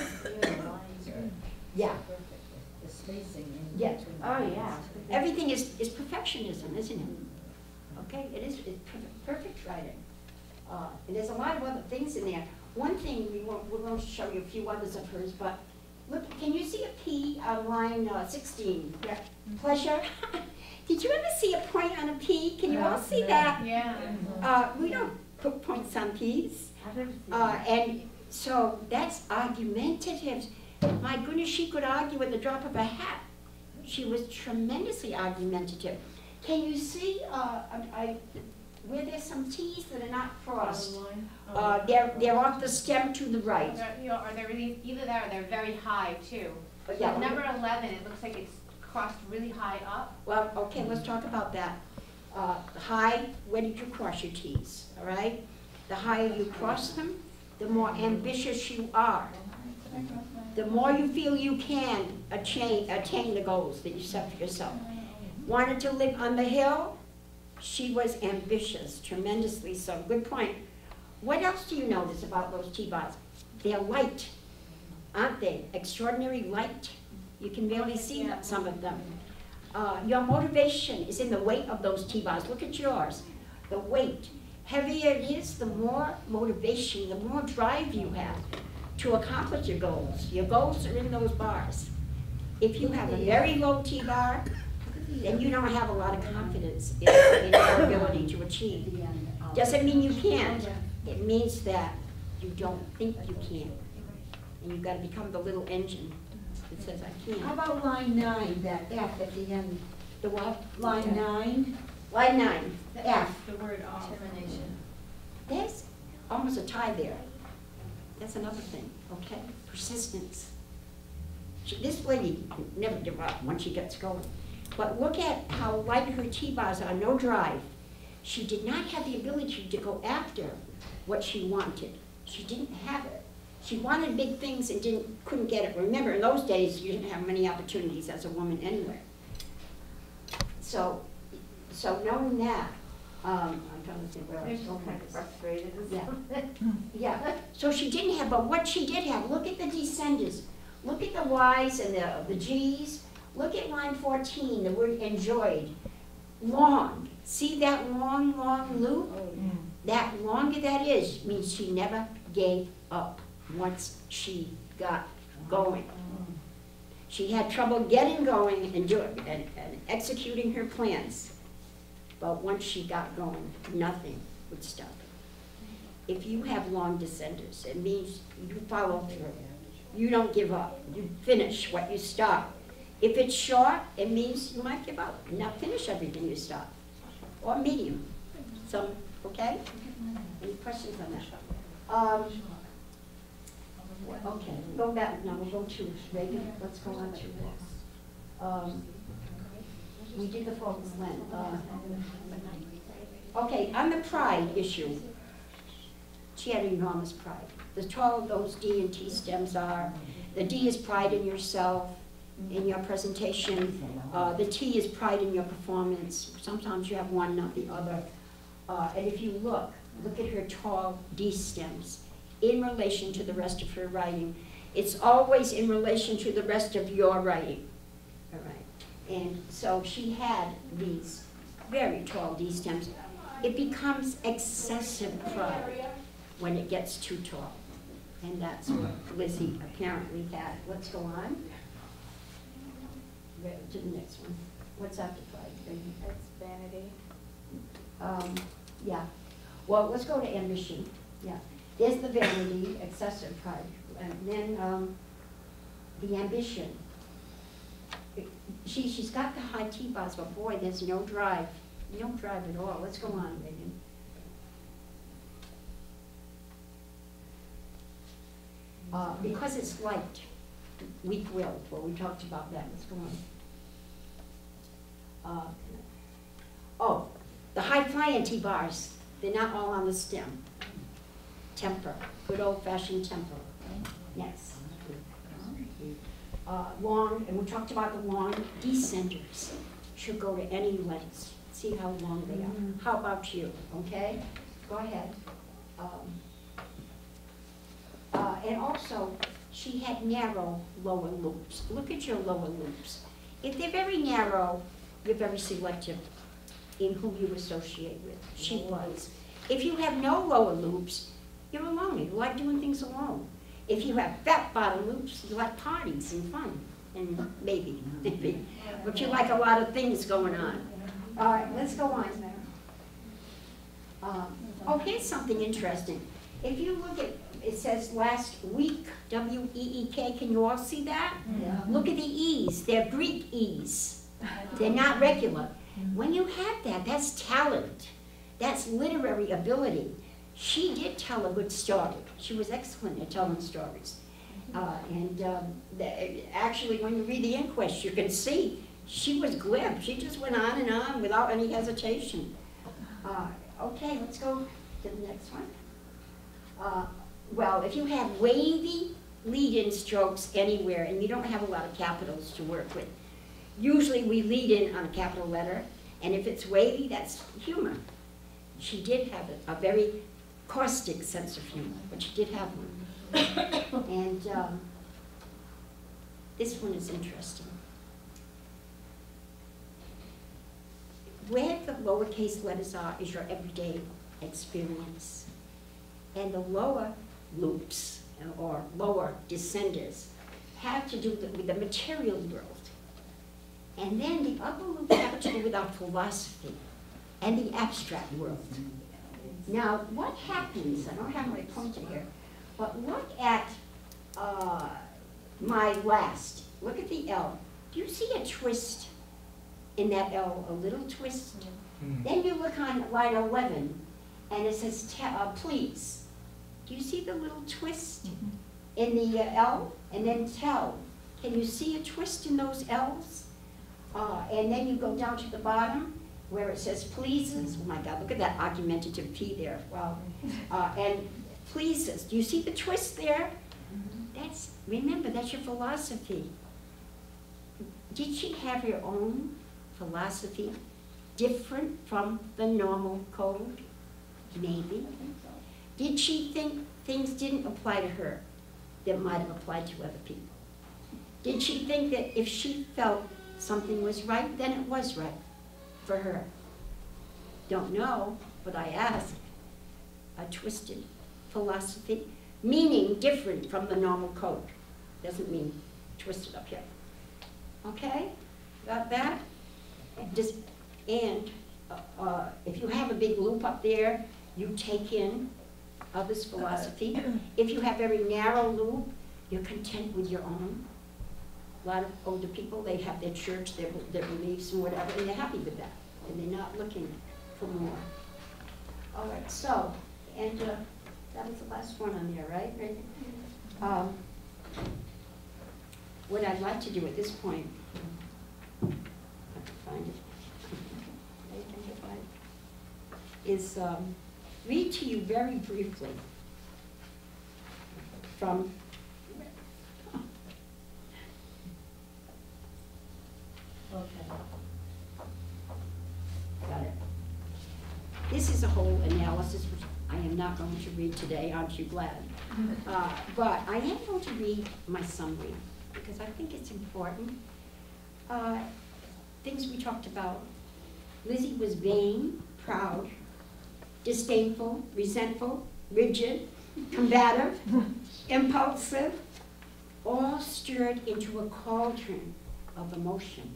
Yeah. The spacing in Yeah. between. Oh, yeah. Everything is, is perfectionism, isn't it? Okay, it is, it's perfect, perfect writing. Uh, and there's a lot of other things in there. One thing, we won't, we're going to show you a few others of hers, but look, can you see a P on line uh, sixteen? Yeah. Pleasure. Did you ever see a point on a P? Can you all see that? Yeah. Uh, we don't put points on P's. I've never seen Uh, that. and so that's argumentative. My goodness, she could argue at the drop of a hat. She was tremendously argumentative. Can you see uh, I, I, where there's some T's that are not crossed? Uh, they're, they're off the stem to the right. They're, you know, or they're really, either that or they're very high too. But yeah, Like number eleven, it looks like it's crossed really high up. well, okay, let's talk about that. Uh, high, where did you cross your T's, all right? The higher you cross them, the more ambitious you are. The more you feel you can attain, attain the goals that you set for yourself. Wanted to live on the hill? She was ambitious, tremendously so. Good point. What else do you notice about those T-bars? They're light, aren't they? Extraordinary light. You can barely see that, some of them. Uh, your motivation is in the weight of those T-bars. Look at yours. The weight. Heavier it is, the more motivation, the more drive you have to accomplish your goals. Your goals are in those bars. If you have a very low T-bar, then you don't have a lot of confidence in, in your ability to achieve. Doesn't mean you can't. It means that you don't think you can. And you've got to become the little engine that says, I How can. about line nine, that F at the end? The what? Line nine, Line nine, F. The word determination. There's almost a tie there. That's another thing, okay? Persistence. She, this lady never give up once she gets going. But look at how light her T-bars are, no drive. She did not have the ability to go after what she wanted. She didn't have it. She wanted big things and didn't, couldn't get it. Remember, in those days, you didn't have many opportunities as a woman anywhere. So, so knowing that, um, I'm trying to think where I was They're going kind of with this. frustrated, Yeah. isn't it? Yeah, so she didn't have, but what she did have, look at the descendants. Look at the Y's and the, the G's. Look at line fourteen, the word enjoyed. Long. See that long, long loop? That longer that is means she never gave up once she got going. She had trouble getting going and doing and, and executing her plans. But once she got going, nothing would stop her. If you have long descenders, it means you follow through. You don't give up. You finish what you start. If it's short, it means you might give up and not finish everything you start. Or medium. Some, okay? Any questions on that? Um, okay, go back. Now we'll go to Reagan. Let's go on to this. Um, we did the focus Lent. Uh, okay, on the pride issue, she had enormous pride. The tall those D and T stems are. The D is pride in yourself, in your presentation. Uh, the T is pride in your performance. Sometimes you have one, not the other. Uh, and if you look, look at her tall D stems in relation to the rest of her writing. It's always in relation to the rest of your writing. All right. And so she had these very tall D stems. It becomes excessive pride when it gets too tall. And that's what Lizzie apparently had. Let's go on. To the next one. What's after pride? That's vanity. Um, yeah. Well, let's go to ambition. Yeah. There's the vanity, excessive pride. And then um, the ambition. She, she's got the high T-bars, but boy, there's no drive. No drive at all. Let's go on, Megan. Uh, because it's light, weak-willed. Well, we talked about that. Let's go on. Uh, oh, the high-flying T-bars. They're not all on the stem. Temper, good old-fashioned temper. Next. Uh, long, and we talked about the long descenders. Should go to any lengths. See how long they are. How about you? Okay, go ahead. Um, uh, and also, she had narrow lower loops. Look at your lower loops. If they're very narrow, you're very selective in who you associate with. She was. If you have no lower loops, you're alone. You like doing things alone. If you have fat bottom loops, you like parties and fun, and maybe, maybe. But you like a lot of things going on. All right, let's go on. Um, oh, here's something interesting. If you look at, it says last week, W E E K, can you all see that? Yeah. Look at the E's, they're Greek E's. They're not regular. When you have that, that's talent. That's literary ability. She did tell a good story. She was excellent at telling stories. Uh, and um, the, actually, when you read the inquest, you can see she was glib. She just went on and on without any hesitation. Uh, okay, let's go to the next one. Uh, well, if you have wavy lead-in strokes anywhere and you don't have a lot of capitals to work with, usually we lead in on a capital letter, and if it's wavy, that's humor. She did have a, a very caustic sense of humor, but she did have one. And um, this one is interesting. Where the lowercase letters are is your everyday experience. And the lower loops, or lower descenders, have to do with the material world. And then the upper loops have to do with our philosophy and the abstract world. Now, what happens, I don't have my pointer here, but look at uh, my last, look at the L. Do you see a twist in that L, a little twist? Mm. Then you look on line eleven, and it says, uh, please. Do you see the little twist mm-hmm. in the uh, L? And then tell. Can you see a twist in those L's? Uh, and then you go down to the bottom, where it says pleases. Oh my God, look at that argumentative P there. Wow. Uh, and pleases. Do you see the twist there? Mm-hmm. That's, remember, that's your philosophy. Did she have her own philosophy different from the normal code? Maybe. Did she think things didn't apply to her that might have applied to other people? Did she think that if she felt something was right, then it was right for her? Don't know, but I ask. A twisted philosophy, meaning different from the normal code. Doesn't mean twisted up here. Okay? Got that? Just, and uh, uh, if you have a big loop up there, you take in others' philosophy. If you have a very narrow loop, you're content with your own. A lot of older people, they have their church, their, their beliefs and whatever, and they're happy with that. And they're not looking for more. All right, so, and uh, that was the last one on there, right? right? Um, what I'd like to do at this point, I can find it, I can find it, is um, read to you very briefly from Okay. Got it. This is a whole analysis, which I am not going to read today, aren't you glad? Uh, but I am going to read my summary, because I think it's important. Uh, things we talked about. Lizzie was vain, proud, disdainful, resentful, rigid, combative, impulsive, all stirred into a cauldron of emotion.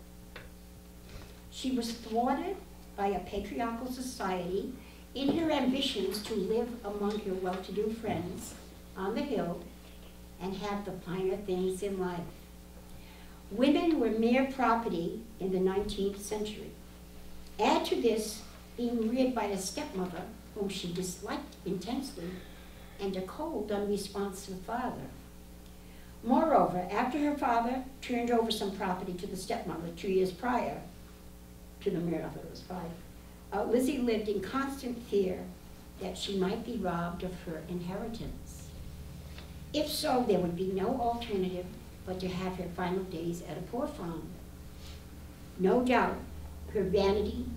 She was thwarted by a patriarchal society in her ambitions to live among her well-to-do friends on the hill and have the finer things in life. Women were mere property in the nineteenth century. Add to this being reared by a stepmother whom she disliked intensely and a cold, unresponsive father. Moreover, after her father turned over some property to the stepmother two years prior to the murder, I thought it was five, uh, Lizzie lived in constant fear that she might be robbed of her inheritance. If so, there would be no alternative but to have her final days at a poor farm. No doubt, her vanity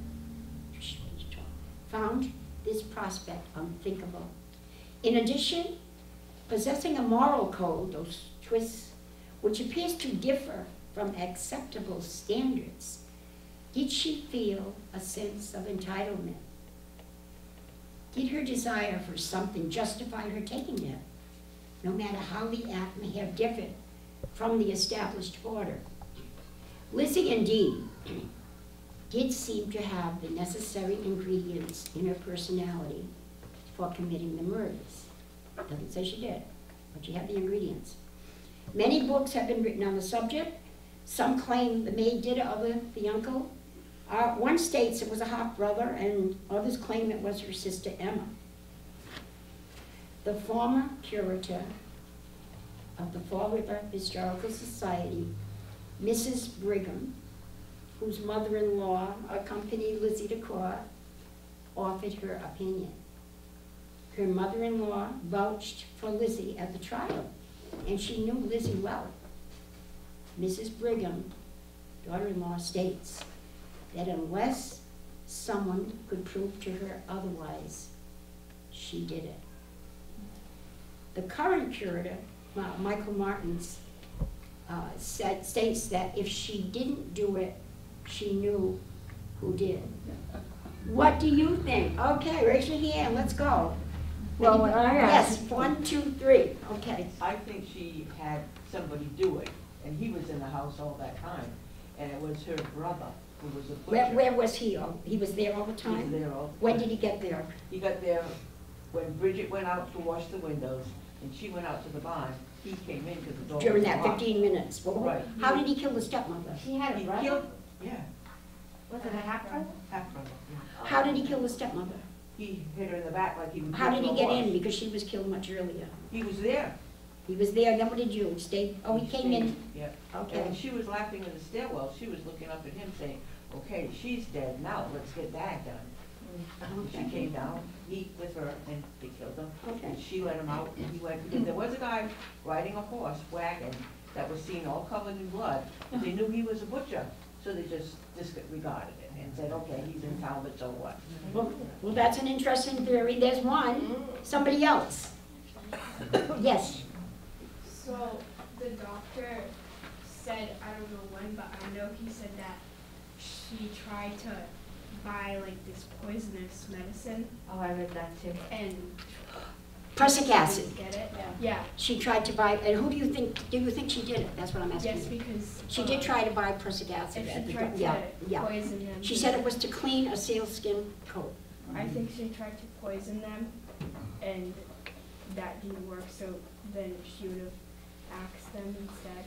found this prospect unthinkable. In addition, possessing a moral code, those twists, which appears to differ from acceptable standards, did she feel a sense of entitlement? Did her desire for something justify her taking it, no matter how the act may have differed from the established order? Lizzie, indeed, did seem to have the necessary ingredients in her personality for committing the murders. Doesn't say she did, but she had the ingredients. Many books have been written on the subject. Some claim the maid did it, others the uncle. Uh, one states it was a half-brother, and others claim it was her sister Emma. The former curator of the Fall River Historical Society, Missus Brigham, whose mother-in-law accompanied Lizzie to court, offered her opinion. Her mother-in-law vouched for Lizzie at the trial, and she knew Lizzie well. Missus Brigham, daughter-in-law, states that unless someone could prove to her otherwise, she did it. The current curator, uh, Michael Martins, uh, said, states that if she didn't do it, she knew who did. What do you think? Okay, raise your hand, let's go. Well, when I asked- Yes, one, two, three, okay. I think she had somebody do it, and he was in the house all that time, and it was her brother who was a butcher. Where, where was he? Oh, he was there all the He was time? there all the When time. did he get there? He got there when Bridget went out to wash the windows, and she went out to the barn. He came in because the door was During that locked. fifteen minutes? Well, Right. how did he kill the stepmother? She had a He brother? killed, yeah, Was it a half brother? half brother, yeah. How did he kill the stepmother? He hit her in the back like he would. How did kill he a get in? horse. Because she was killed much earlier. He was there. He was there, then what did you stay? Oh, he came in, Yep. okay. And she was laughing in the stairwell, she was looking up at him saying, okay, she's dead, now let's get that done. She Okay. came down, he with her, and they killed him. Okay. And she let him out, and he went, because there was a guy riding a horse, wagon, that was seen all covered in blood. And they knew he was a butcher, so they just disregarded it and said, okay, he's in town, but so what? Well, well, that's an interesting theory. There's one. Somebody else. Yes. So the doctor said, I don't know when, but I know he said that she tried to buy like this poisonous medicine Oh, I read that too. and Prussic acid. didn't get it. Yeah. She tried to buy, and who do you think, do you think she did it? That's what I'm asking Yes, you. because She uh, did try to buy prussic acid. If at she the tried do- Yeah, to yeah. poison them. She said it was to clean a sealskin coat. I think she tried to poison them, and that didn't work. So then she would have axed them instead.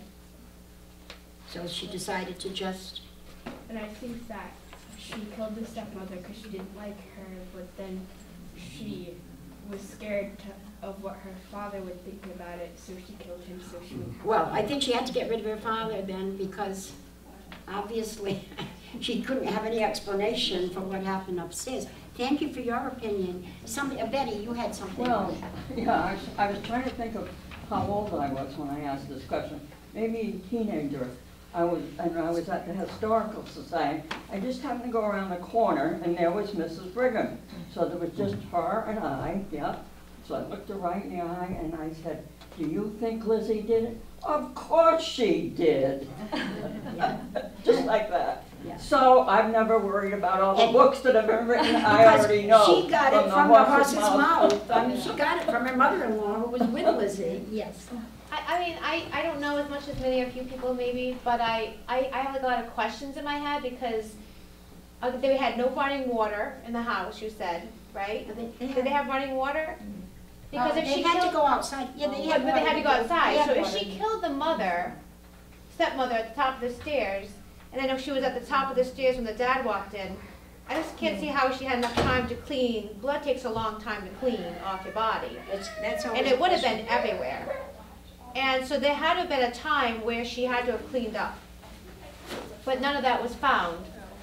So she decided to just, And I think that she killed the stepmother because she didn't like her, but then she was scared to, of what her father would think about it, so she killed him so she would. well, I think she had to get rid of her father then because obviously she couldn't have any explanation for what happened upstairs. Thank you for your opinion. Somebody, uh, Betty, you had something. Well, yeah, I was, I was trying to think of how old I was when I asked this question. Maybe a teenager. I was, and I was at the Historical Society. I just happened to go around the corner, and there was Missus Brigham. So there was just her and I, yep. So I looked her right in the eye, and I said, do you think Lizzie did it? Of course she did. Just like that. Yeah. So I've never worried about all the And- books that have been written. I Because already know. she got it from the horse's mouth. mouth. I mean, she got it from her mother-in-law who was with Lizzie. Yes. I, I mean, I, I don't know as much as many, a few people maybe, but I, I, I have like a lot of questions in my head because uh, they had no running water in the house, you said, right? Did they have running water? Because Uh, if they she had to killed, go outside. Yeah, they had but but they had to go water. outside, They had so if water. she killed the mother, stepmother at the top of the stairs, and then if she was at the top of the stairs when the dad walked in, I just can't see how she had enough time to clean. Blood takes a long time to clean off your body. That's, that's always And it a would have question. been everywhere. And so there had to have been a time where she had to have cleaned up. But none of that was found.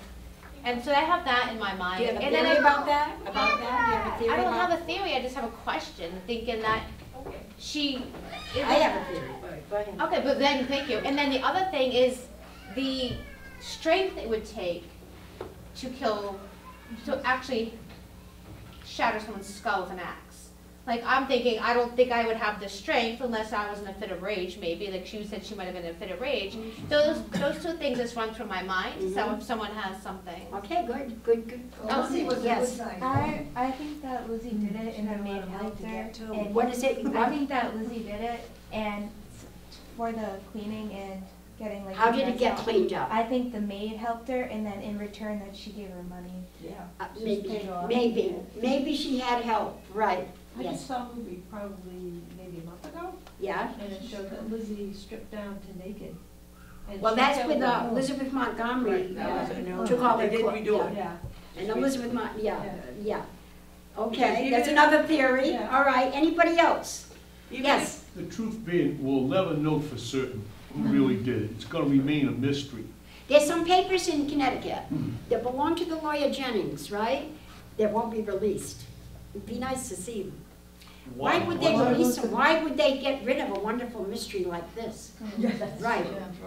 And so I have that in my mind. Do you have a And then theory I- about that? About that? Do you have a theory I don't about- have a theory, I just have a question, thinking that she. I have a theory. Go ahead. Okay, but then, thank you. And then the other thing is the strength it would take to kill, to actually shatter someone's skull with an axe. Like, I'm thinking, I don't think I would have the strength unless I was in a fit of rage, maybe. Like she said, she might have been in a fit of rage. Those, those two things just run through my mind. So if someone has something. Okay, good, good, good. Well, Lizzie was a Yes. good size. I, I think that Lizzie did it and the maid She had a lot of helped help to her. get to. and- What is it? I think that Lizzie did it and for the cleaning and getting like. How the did it mess get out. cleaned up? I think the maid helped her and then in return that she gave her money. Yeah. Uh, She's Maybe, paid off. maybe, maybe she had help, right, I yes, just saw a movie probably maybe a month ago, yeah. and it showed that Lizzie stripped down to naked. And Well, she that's killed with them uh, all. Elizabeth Montgomery, Right, that uh, was a new took one. all They the did court, redo yeah. it. Yeah. And Elizabeth Mon, yeah, Yeah. yeah. Because Okay, even that's if- another theory, Yeah. all right, anybody else? Even Yes, The truth being, we'll never know for certain who really did it. It's gonna remain a mystery. There's some papers in Connecticut that belong to the lawyer Jennings, right? That won't be released. It'd be nice to see them. Why would they Why? release them? Why would they get rid of a wonderful mystery like this? Right.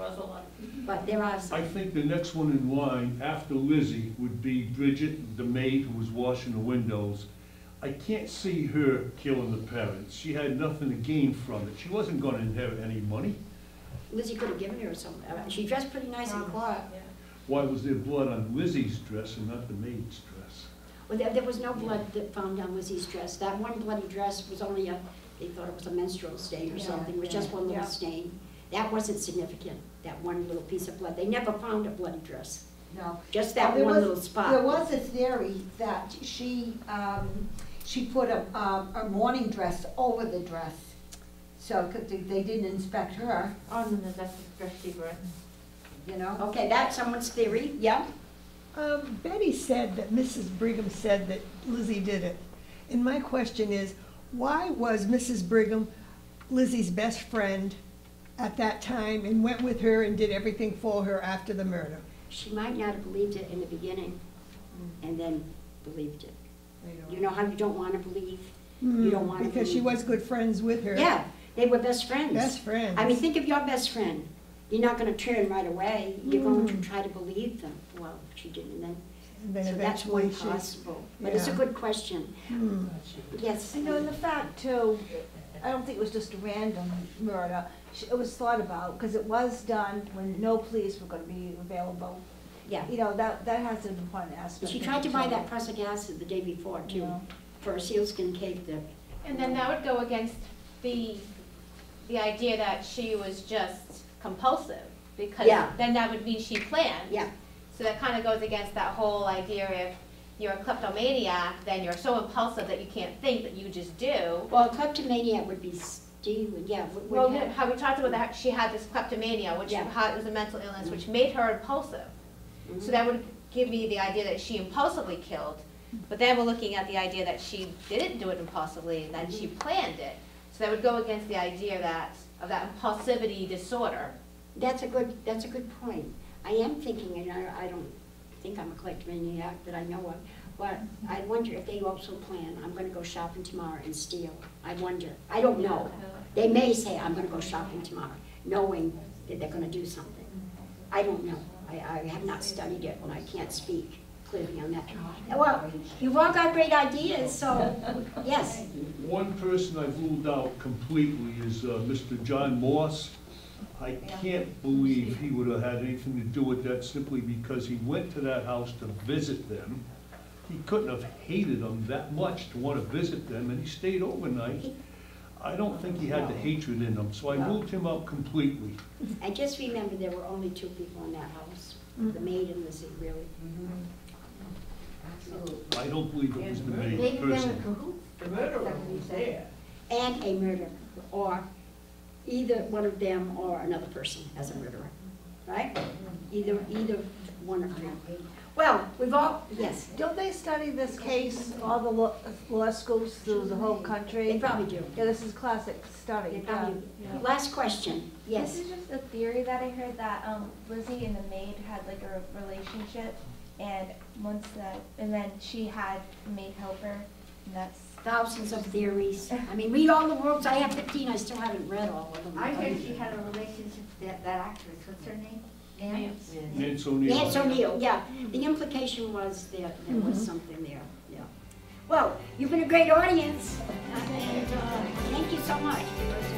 But there are some. I think the next one in line after Lizzie would be Bridget, the maid who was washing the windows. I can't see her killing the parents. She had nothing to gain from it. She wasn't gonna inherit any money. Lizzie could have given her some, uh, she dressed pretty nice and quiet. Why was there blood on Lizzie's dress and not the maid's dress? Well, there, there was no blood that found on Lizzie's dress. That one bloody dress was only a, they thought it was a menstrual stain or Yeah, something. It was just yeah, one little yeah. stain. That wasn't significant, that one little piece of blood. They never found a bloody dress. No. Just that There one was- little spot. There was a theory that she, um, she put a, um, a morning dress over the dress. So, 'cause they, they didn't inspect her, Oh, no, no, that's the dress she brought. you know? Okay, that's someone's theory, yeah? Um, Betty said that Missus Brigham said that Lizzie did it. And my question is, why was Missus Brigham Lizzie's best friend at that time and went with her and did everything for her after the murder? She might not have believed it in the beginning, and then believed it. You know how you don't want to believe? You don't want to Because she believe. was good friends with her. Yeah, they were best friends. Best friends. I mean, think of your best friend. You're not gonna turn right away. You're going to Mm. try to believe them. Well, she didn't, and then, And then so that's one eventually she. possible. But it's a yeah. good question. Hmm. Yes. You know, and the fact too, I don't think it was just a random murder. She- It was thought about, because it was done when no police were gonna be available. Yeah. You know, that, that has an important aspect. She of tried it, to buy too. that prussic acid the day before too, Yeah. for a sealskin cape that, And then that would go against the, the idea that she was just compulsive, because Yeah. then that would mean she planned. yeah. So that kind of goes against that whole idea if you're a kleptomaniac, then you're so impulsive that you can't think, that you just do. Well, a kleptomaniac would be Steve, yeah, would- would Well, have- how we talked about that, she had this kleptomania, which Yeah. how it was a mental illness, which made her impulsive. So that would give me the idea that she impulsively killed, but then we're looking at the idea that she didn't do it impulsively, and that she planned it. So that would go against the idea that, of that impulsivity disorder. That's a good, that's a good point. I am thinking, and I, I don't think I'm a kleptomaniac that I know of, but I wonder if they also plan, I'm gonna go shopping tomorrow and steal. I wonder, I don't know. They may say, I'm gonna go shopping tomorrow, knowing that they're gonna do something. I don't know. I, I have not studied it, and I can't speak clearly on that. Well, you've all got great ideas, so, yes. One person I've ruled out completely is uh, Mister John Morse. I can't believe he would have had anything to do with that simply because he went to that house to visit them. He couldn't have hated them that much to want to visit them, and he stayed overnight. I don't think he had the hatred in him, so I ruled him out completely. And just remember, there were only two people in that house, the maid and Lizzie, really. I don't believe it was the maid Maybe they were person. cahoots. The murderer was there. And a murderer, or either one of them or another person as a murderer, right? Either, either one of them. Well, we've all, yes, Don't they study this case, all the law, law schools through the whole country? they probably do. Yeah, this is classic study. They yeah, probably yeah. do. Last question, yes. This is just a theory that I heard that um, Lizzie and the maid had like a relationship, and once that, and then she had a maid help her, and that's. Thousands of theories. I mean, read all the works. I have fifteen, I still haven't read all of them. I heard she had a relationship with that, that actress, what's her name? Nance? Nance O'Neill. Nance O'Neill, yeah. The implication was that there was something there, yeah. Well, you've been a great audience. And, uh, thank you so much.